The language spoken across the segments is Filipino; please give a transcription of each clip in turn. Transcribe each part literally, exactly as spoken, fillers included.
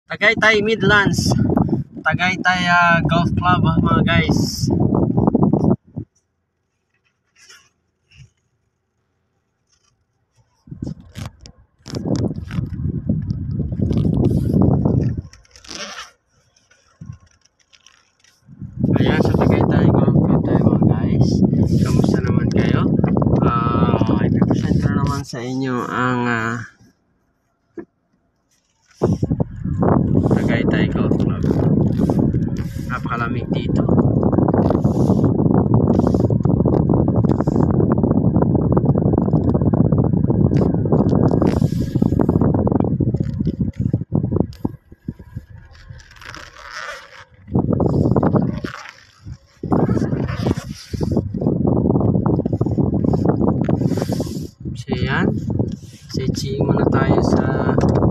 Tagaytay Midlands, Tagaytay uh, Golf Club mga guys. Ayan sa Tagaytay Golf Club tayo mga guys. Kamusta naman kayo? Uh, ipipresent ko naman sa inyo ang uh, Tagaytay Golf Club. Napakalamig dito. So yan, searching muna tayo sa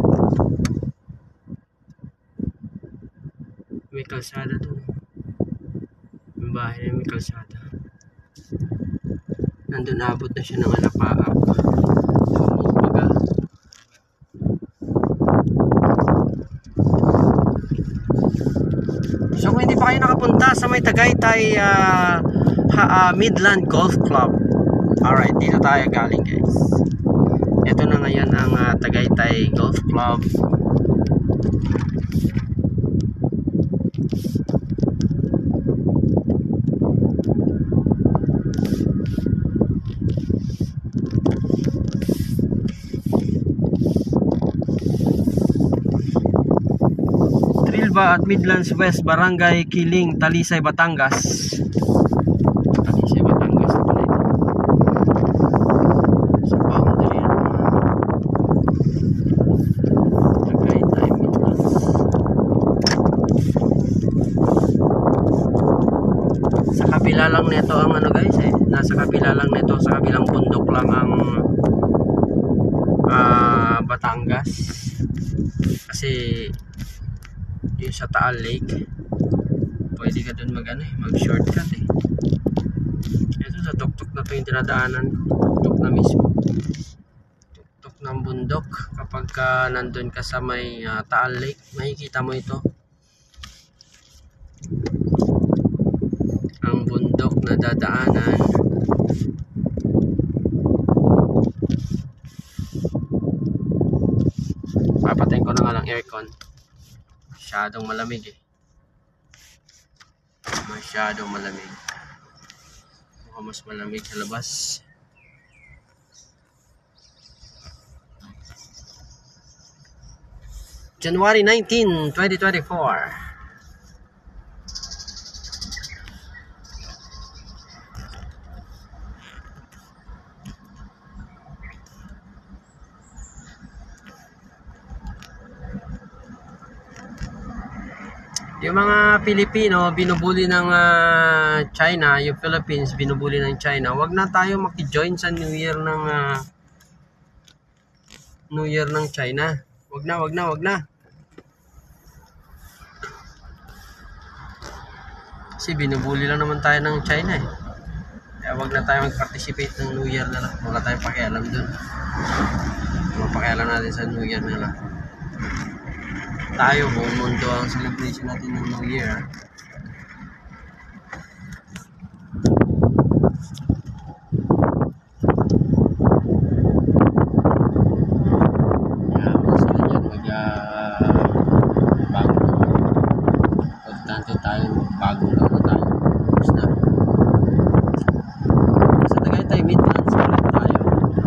may kalsada doon. Yung bahay na may kalsada. Nandun abot na siya ng alapaap. Umaga. So kung hindi pa kayo nakapunta sa may Tagaytay uh, ha, uh, Midland Golf Club, alright, dito tayo galing guys. Ito na ngayon ang uh, Tagaytay Golf Club. Trilba at Midlands West, Barangay Kiling, Talisay, Batangas. Talisay, Batangas pala ito. Sa boundary Tagaytay Midlands. Sa kabila lang nito ang ano guys eh. Nasa kabila lang nito, sa kabilang bundok lang ang uh, Batangas. Kasi yung sa Taal Lake pwede ka dun mag, ano, eh, mag shortcut eh. Ito sa tuktok na to yung dinadaanan, tuktok na mismo, tuktok ng bundok. Kapag ka nandun ka sa may uh, Taal Lake, makikita mo ito, ang bundok na dadaanan. Papatayin ko na nga lang aircon, masyadong malamig eh. Masyadong malamig. Mukhang mas malamig sa labas. January nineteenth, twenty twenty-four. Yung mga Pilipino binubuli ng uh, China, yung Philippines binubuli ng China. Wag na tayo maki-join sa New Year ng uh, New Year ng China. Wag na, wag na, wag na. Kasi binubuli lang naman tayo ng China eh. Kaya wag na tayo mag-participate ng New Year nila. Wala tayong pakialam dun. Mapakialam natin sa New Year nila. Tayo, buong mundo ang celebration natin ng New Year. Yeah, mas na dyan mag uh, bago. Importante tayo, bagong gawin tayo. Mas na. Sa Tagaytay Midlands ulit tayo.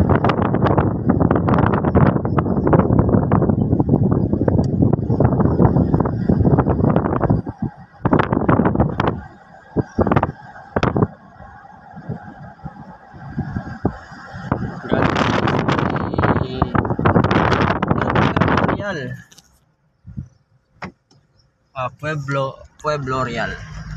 Uh, Pueblo Pueblo Real.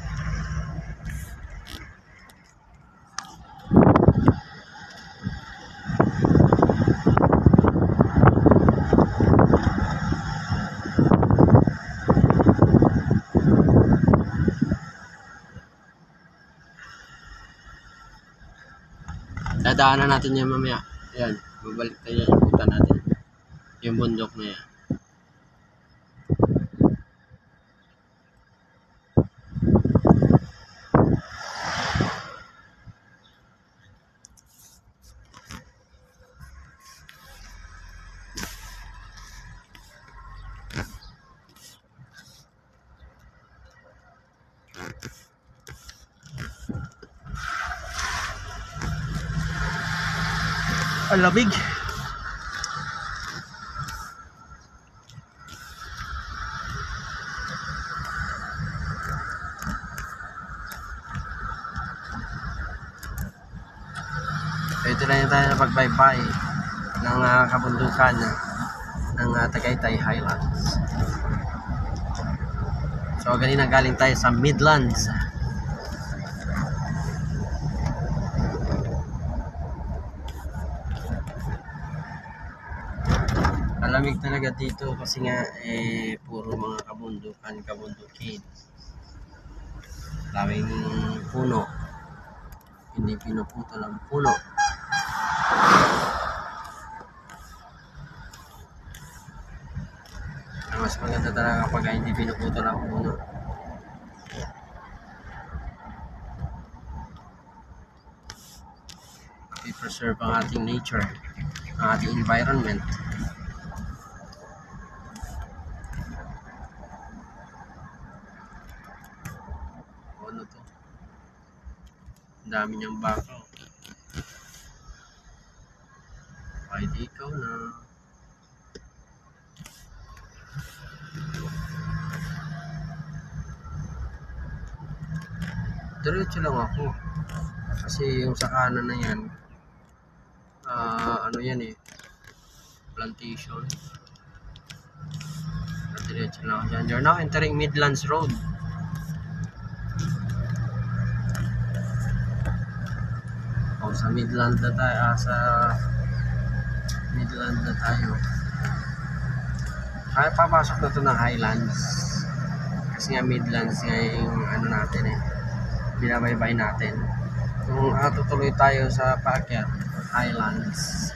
Dadaanan natin yan mamaya. Ayan, babalik tayo yung ikutan natin yung bundok na yan. Ang lamig. Ito na yung tayo na pagbaybay ng uh, kabundukan ng uh, Tagaytay Highlands. So ganina galing tayo sa Midlands. Malamig talaga dito kasi nga eh puro mga kabundukan, kabundukin. Daming puno. Hindi pinuputol ang puno. Mas maganda talaga kapag hindi pinuputol ang puno. I-preserve ang ating nature, ang ating environment. Ano to? Ang dami niyang baka. Ay di ikaw na. Diretso lang ako kasi yung sa kanan na yan uh, ano yan eh, plantation. Diretso lang ako dyan. You're now entering Midlands Road. O sa Midland na tayo, ah, sa Midland na tayo. Kaya papasok na to ng Highlands kasi nga Midlands nga yung ano natin eh, binabaybay natin. Kung uh, tutuloy tayo sa paakyat, Highlands.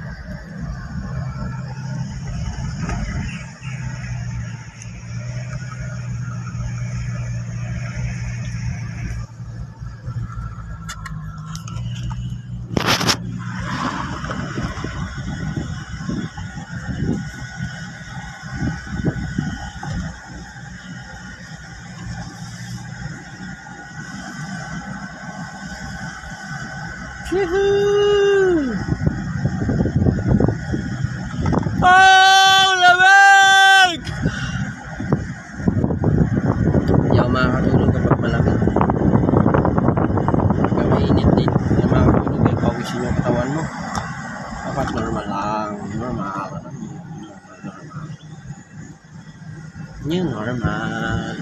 Woohoo! Oh, lamig! Hindi ako makakatulog kapag malamig. Kapag mainit din, hindi ako makakatulog eh. Pawisin yung katawan mo. Dapat normal lang. Normal. Normal. New normal.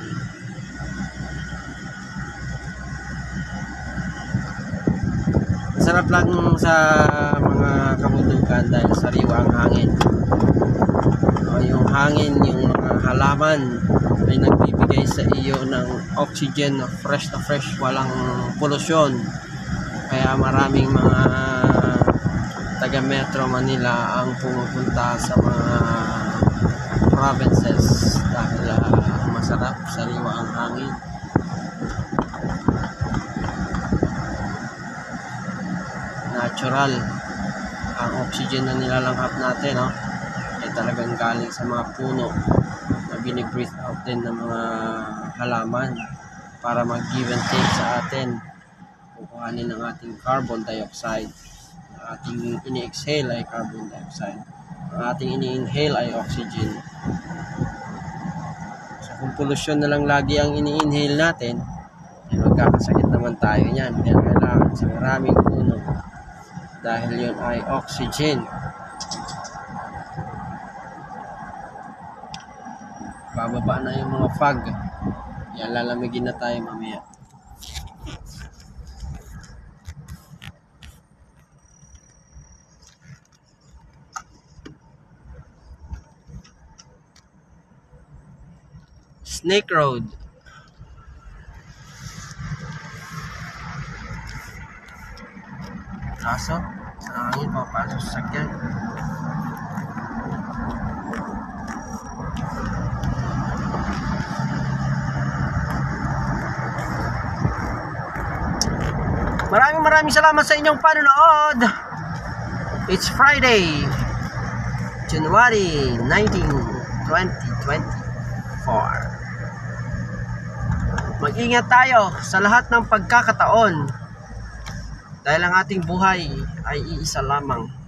Sarap lang sa mga kabundukan dahil sariwa ang hangin. O, yung hangin, yung mga halaman ay nagbibigay sa iyo ng oxygen na fresh na fresh, walang polusyon. Kaya maraming mga taga Metro Manila ang pumupunta sa mga provinces dahil uh, masarap, sariwa ang hangin. Natural ang oxygen na nilalanghap natin, no? Ay talagang galing sa mga puno na binibreathe out din ng mga halaman para mag-give and take sa atin. Kukuhanin ng ating carbon dioxide. Ang ating ini-exhale ay carbon dioxide. Ang ating ini-inhale ay oxygen. So kung pollution na lang lagi ang ini-inhale natin, ay magkakasakit naman tayo niyan. Kaya kailangan sa maraming puno dahil yun ay oxygen. Bababa na yung mga fog. Yan, lalamigin na tayo mamaya. Snake Road. Aso, sa hangin, papasok sa sakyan. Maraming maraming salamat sa inyong panonood. It's Friday, January nineteenth, twenty twenty-four. Mag-ingat tayo sa lahat ng pagkakataon dahil ang ating buhay ay iisa lamang.